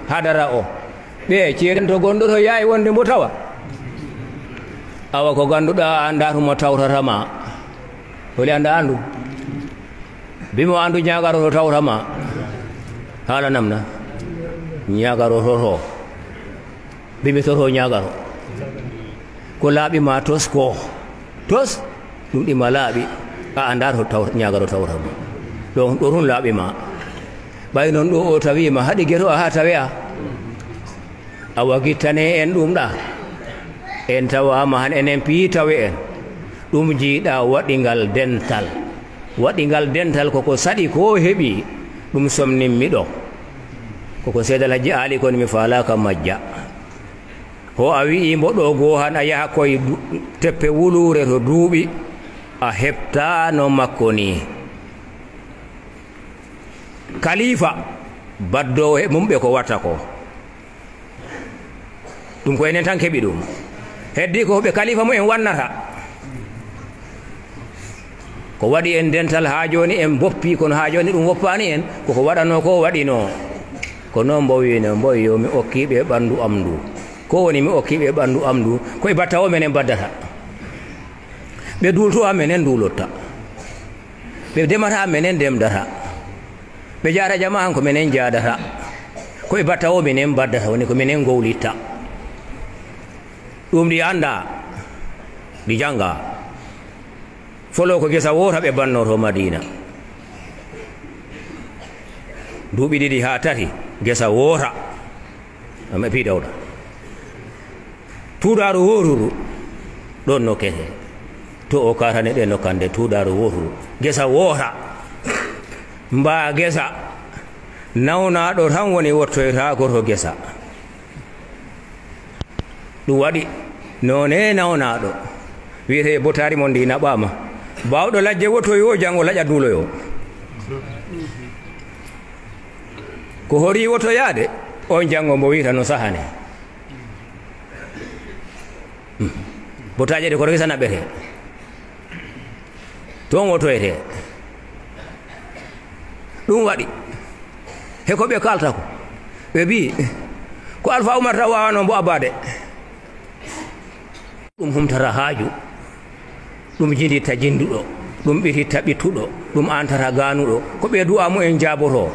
hadara o ɓe ceeden to gonɗo to yaawi wonde mbo tawa awa ko ganduɗa anda tumo tawtatama holi anda andu bimo andu ñagaro to tawtama haala namna ñagaro toto bimi toto ñagaro ko laaɓima tos ko tos ɗum ɗima laaɓi a anda to ñagaro tawtama ɗo tun laaɓima ɓay noon ɗo o tawima haɗi gueto a ha taweya awa gittane en ɗum ɗa en tawama han enen pii tawe en ɗum jiiɗa waɗingal dental koko saɗi ko heɓi ɗum somninmiɗo koko seedal haji aali kon mi falaka majja ho a wi'i mboɗo goo han a yaha koye teppe wulure to duuɓi a heɓtano makko ni kalifa baddowo e mum ɓe ko watta ko ɗum ko enen tan keɓi ɗum heddi ko ɓe kalifa mu en wannata ko waɗi en dental ha joni en boppi kono ha joni ɗum woppani en koko waɗano ko waɗino ko noon mbowino mboyo mi okkiɓe ɓandu am ndu ko woni mi okkiɓe ɓandu am ndu koye batta o menen baddata ɓe dulto a menen dulotta ɓe demata menen demdata ɓe jaara jama han ko menen jadata koye batta o minen baddata woni ko minen gowlitta ɗum ɗi anda ɗi janga folo ko gesa wota ɓe bannoto Madina duuɓi ɗiɗi ha tati gesa wota ame pi dawɗa tuuɗaru woturu ɗon nokkete to o katane ɗe nokkande tuuɗaru woturu gesa wota mba gesa nawnaɗo tan woni wottoytako to gesa ɗum waɗi none nawnaɗo wiyete botari mon ndi naɓama bawɗo lajje wottoyo jango laƴa duuloyo ko hori wottoyade on jango mbo wiyta no sahane botaje ɗe koto gesa naɓete toon wottoyete ɗum waɗi heko ɓe kalta ko ɓe mbi ko Alpha Oumar taw wawano mbo abade ɗum humtata haaju ɗum jinditta jinduɗo ɗum ɓititta ɓittuɗo ɗum antata ganuɗo ko ɓe du'amu en jaboto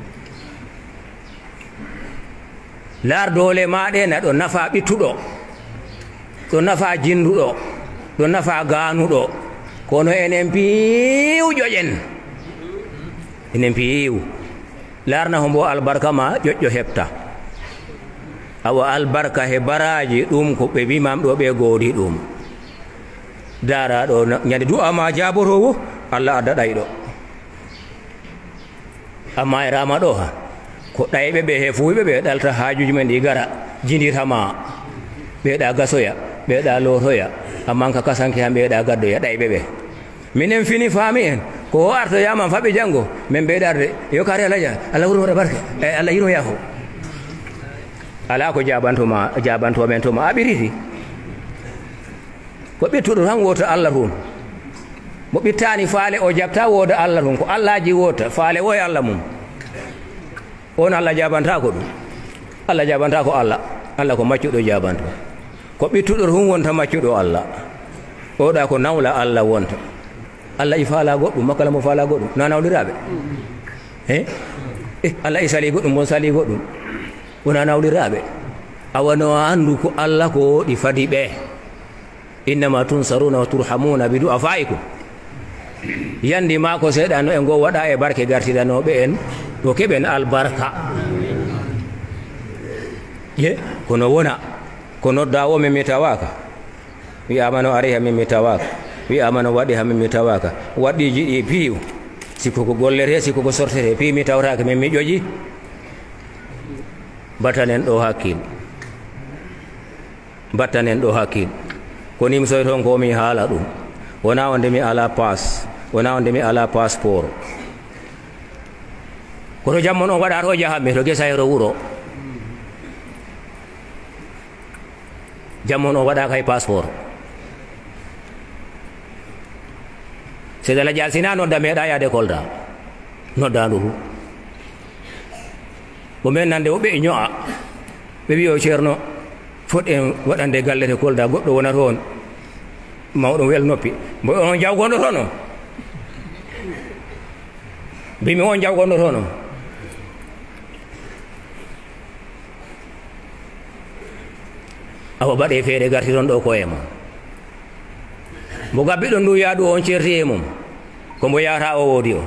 lar dole maɗe na ɗo nafa ɓittuɗo ɗo nafa jinduɗo ɗo nafa ganuɗo kono enen piiw ƴoƴen enen piiw larna ho mbo albarka ma ƴoƴƴo heɓta awa albarka he baraji ɗum ko ɓe mbimam ɗo ɓe goodi ɗum dara ɗo ñande du'a ma jaborowo Allah adda ɗayɗo amma e rama ɗo ha ko ɗayɓe ɓe he fuuyɓe ɓe ɗalta hajuji men ɗi gara jindirtama ɓeeɗa gasoya ɓeeɗa lotoya amma ka kasanke ha ɓeeɗa gaddoya ɗayɓe ɓe minen fini faami en ko artoyama faɓe janggo min ɓeeɗarde yo kare alaja Allah wuro waɗa barke e Allah yino yafo ala ko jabanto men toma a ɓiriti ko ɓittuɗo tan wota Allah tun mo ɓittani faale o jabta woda Allah tun ko Allahji wota faale o e Allah mum on Allah jabanta ko ɗum Allah jabanta ko Allah ko maccuɗo jabanto ko ɓittuɗo tun wonta maccuɗo Allah oɗa ko nawla Allah wonta Allah i faala goɗɗum makkala mo faala goɗɗum na nawliraɓe Allah i sali goɗɗum bon sali goɗɗum wona nawliraɓe awano andu ko Allah ko ɗi fadi ɓe innama tunsaruna wa turhamuna bi du'afaikum yandi ma ko seeɗano e ngo waɗa e barke gartidanoɓe en ɗo keɓen albarka kono wona ko nodda o min mi tawaka wiyama no ari ha min mi tawaka wiyama no waɗi ha min mi tawaka waɗɗiji ɗi piiw sikko ko gollete sikko ko sortete pi mi tawtaka min mi ƴoƴi battanen ɗo hakkil ko nim soy toon ko mi haala ɗum wona wonde mi ala pass wona wonde mi ala passeport koto jammon on waɗa to jahammi to gesayro wuro jammon on waɗa kay passeport sedala jalsina nodda meeɗa yaade kolda nodda ndu bo men nande o ɓe e ño'a ɓe wi o ceerno foɗen waɗande gallete Kolda goɗɗo wonata on mawɗo wel noppi mbo on jawgonɗo toon o mbimi on jawgonɗo toon o awa baɗe feere garti toon ɗo koye mum mbo gabbiɗo ndu yaadu on certi e mum ko mbo yahata o woodi o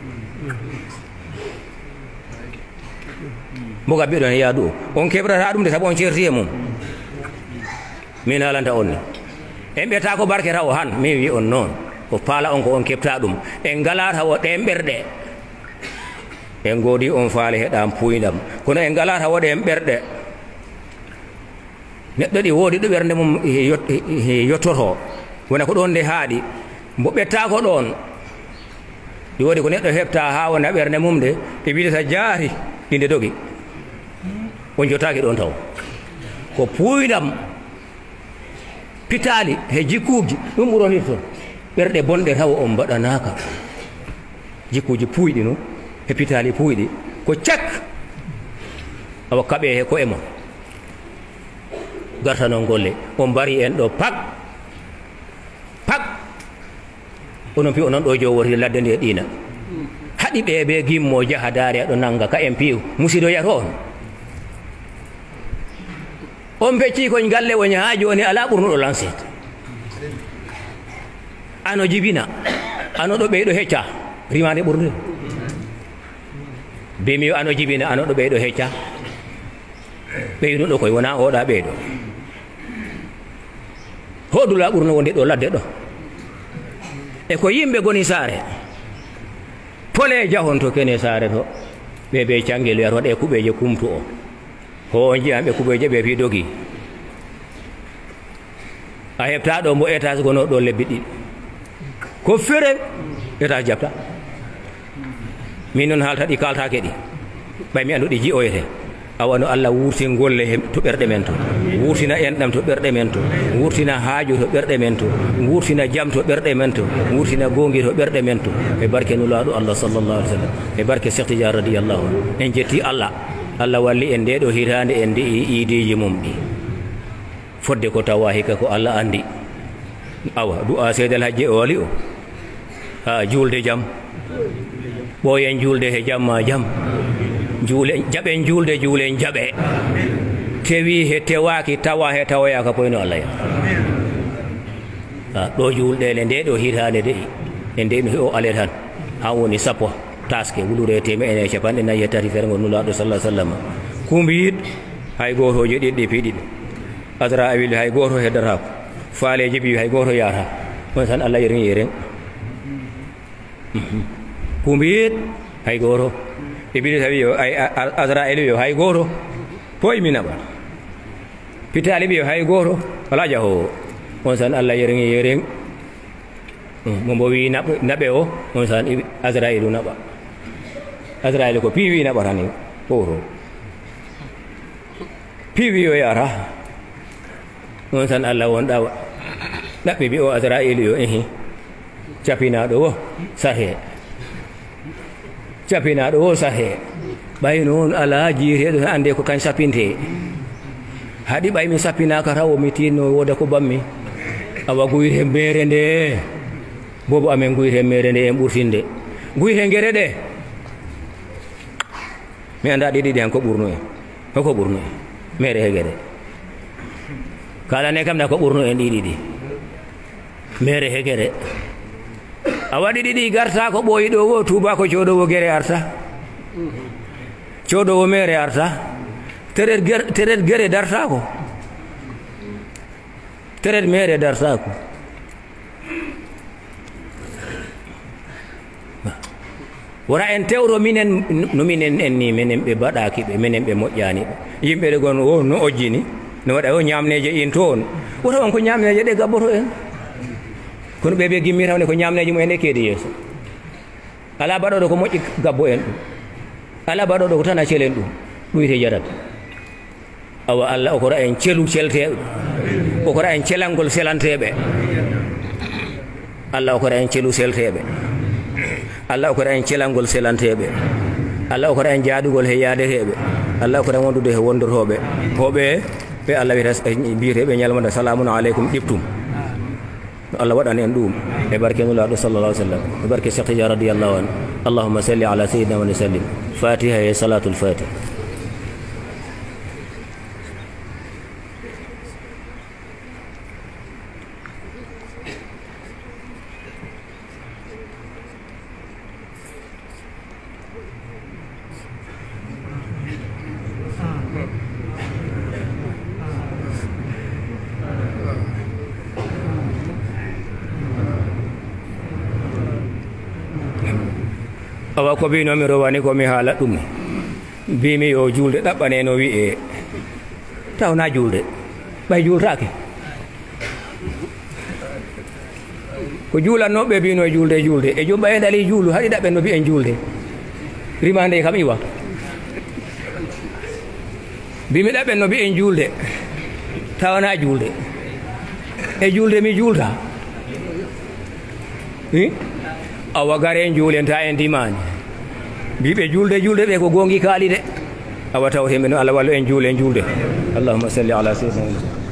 mbo gabbiɗo ne yaadu o on keɓrata ɗum de sabu on certi e mum min haalanta on ni en ɓiyata ko barke taw han min wi on noon ko paala on ko on keɓta ɗum en ngala taw ɗen ɓerɗe en goodi on faale heɗam puyɗam kono en ngala taw ɗen ɓerɗe neɗɗo ɗi woodi ɗo ɓernde mum yottoto wona ko ɗon nde haaɗi mbo ɓetta ko ɗon ɗi woodi ko neɗɗo heɓta ha wona ɓernde mum de ɓe wiidata jaari ɗinde dogi on jottaki ɗon taw ko puyɗam pitali he jikkuji ɗum ɓurotirton ɓerɗe bonɗe taw on mbaɗanaka jikkuji puyɗi no he pitali puyɗi ko cak awa kaɓe he koye mon garta noon golle on mbari en ɗo pak onon pi onon ɗo jowori ladde nde ɗina haɗi ɓe ɓe gimmo jaha daari aɗo nanga ka en piiw musido yato on becci koñ galle woñ ha joni ala ɓurnuɗo lancet ano jibina ano ɗo ɓeyɗo hecca rimande ɓurde bimi yo ano jibina ano ɗo ɓeyɗo hecca ɓeynuɗo koye wona oɗa ɓeyɗo hoɗula ɓurno wonde ɗo ladde ɗo e ko yimɓe goni saare pole jahon to kene saare to ɓe ɓe cangel wiyata waɗe kuɓeje kumtu o ho on jiyan ɓe kuɓeje ɓe fi dogi a heɓta ɗo mbo étage gono ɗo lebbi ɗiɗi ko fere étage jabta min noon haalta ɗi kaltake ɗi ɓay mi andu ɗi jiyoyete awano Allah wurtin golle to ɓerɗe men to wurtina enɗam to ɓerɗe men to wurtina haaju to ɓerɗe men to wurtina jam to ɓerɗe men to wurtina gongi to ɓerɗe men to e barke nulaɗo Allah sallallahu alaihi wasallam e barke Cheikh Tidiane radiyallahu en jetti Allah walli en nde ɗo hitande en ndi iidiji mum ɗi fodde ko tawa hikka ko Allah andi awa du'a seedal hajje o wali o ha julde jam ɓoyen julde he jamma jam juule jaɓen julde juulen jaɓe tewi he tewaki tawa he tawoyaka poyno Allah ya ɗo julɗele nde ɗo hitande de e nde mi o ale tan ha woni sappo taske wulure teme ene capanɗe nayyi e tati fergo nulaɗo sallah sallam kumbiyiɗ hay gotoje ɗiɗɗi piɗiɗ adra awili hay goto heddatako faaleji ɓi hay goto yata on tan Allah yerin yeren kumbiyiɗ hay goto e ɓiɗi tawi yo Azraïl yo hay goto poye mi naɓa pitali ɓi yo hay goto wala jahowo on tan Allah yeren mombo wi naɓe o on tan Azraïl naɓa Azraïl ko piiwi naɓatani ɓowto piiwi yo yata on tan Allah wonɗa ɗaɓɓi ɓi o Azraïl yo capinaɗo o sahe capinaɗo o sahe ɓay noon ala jiiteɗo ande ko kañ sapinte haɗi ɓay mi sappinaka taw mi tinno woda ko bammi awa guyte mere nde bobo amen guyte mere nde en ɓurtinde guyte guere ɗe mi anda ɗiɗiɗi han ko ɓurno en hoko ɓurno en mere he gueɗe kalane kam na ko ɓurno en ɗiɗiɗi mere he gueɗe a waɗi ɗiɗi garta ko ɓooyiɗo wo tuuba ko coɗowo guere arta coɗowo mere arta teret guere dartako teret mere dartako wona en tewro minen no minen en ni minen ɓe mbaɗaki ɓe minen ɓe moƴƴani ɓe yimɓe ɗe gon o no ojjini no waɗa o ñamneje in toon woto on ko ñamneje ɗe gabboto en kono ɓe gimmi tawne ko ñamneji mumen e keedi yeeso ala baɗoɗo ko moƴƴi gabbo en ɗum ala baɗoɗo ko tan a celen ɗum ɗuyte jarat awa Allah okora en celu celteɓe okora en celangol selanteɓe Allah okora en celu selteɓe Allah okora en celangol selanteɓe Allah okora en jaadugol he yaadeteɓe Allah ko ren wondude he wondortoɓe hoɓe ɓe Allah biyeteɓe ñalmada salamun aleykum ɗiftum Allah waɗani en ɗum e barke nulaɗo sallallah alih w sallam e barke Cheikh Tidiane radiyallahu anhu allahumma salli ala sayyidina wa sallim fatiha e salatul fatih. awa ko mbinomi rowani komi haala ɗum mbimi yo julde ɗaɓɓane no wi'e tawna julde ɓay jultake ko juulannoɓe mbino julde e jom ɓaye dali juulu haɗi ɗaɓɓen no mbi'en julde rimande kam iwa mbimi ɗaɓɓen no mbi'en julde tawna julde e julde mi julta awa gare juulenta en dimani mbiɓe julde ɓe ko gongi kaali de awa taw hemen Allah wallu en julde allahumma salli ala sayyidina